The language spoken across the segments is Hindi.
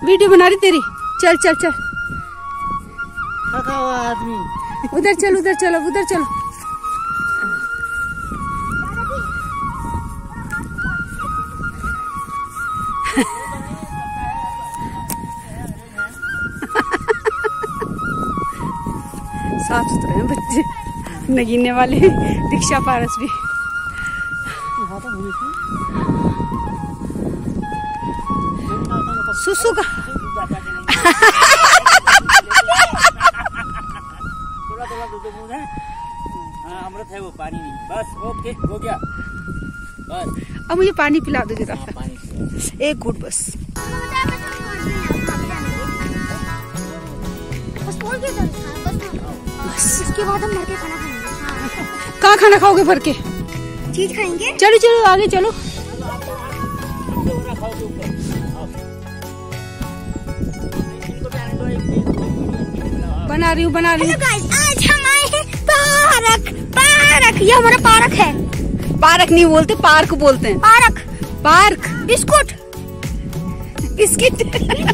वीडियो बना रही तेरी। चल चल चल आदमी उधर चल, उधर चलो, उधर चलो। साफ सुथरे हैं बच्चे, नगीने वाले रिक्शा पारस भी। सुसु का थोड़ा हाँ, अमृत है वो, पानी नहीं। बस ओके, हो गया बस। अब मुझे पानी पिला दो जरा। एक घूट बस। बस इसके बाद हम भर के खाना खाएंगे। कहाँ खाना खाओगे भर के? चीज खाएंगे। चलो चलो आगे चलो। बना रही हूँ, बना रही हूँ। आज हम आए हैं पार्क। पार्क, ये हमारा पार्क है। पार्क नहीं बोलते, पार्क बोलते हैं। Park. Park. Biscuit. Biscuit.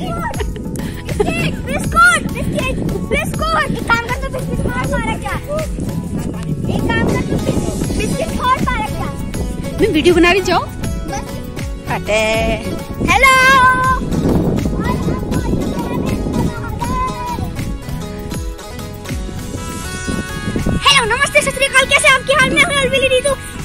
Biscuit. Biscuit. एक काम कर, तो बिस्किट और पार्क जा। एक काम कर, तो बिस्किट और पार्क जा। मैं वीडियो बना रही, जाओ। हटे। हेलो। हेलो, नमस्ते, सत श्री अकाल। कैसे आपकी हाल में? अलविदा।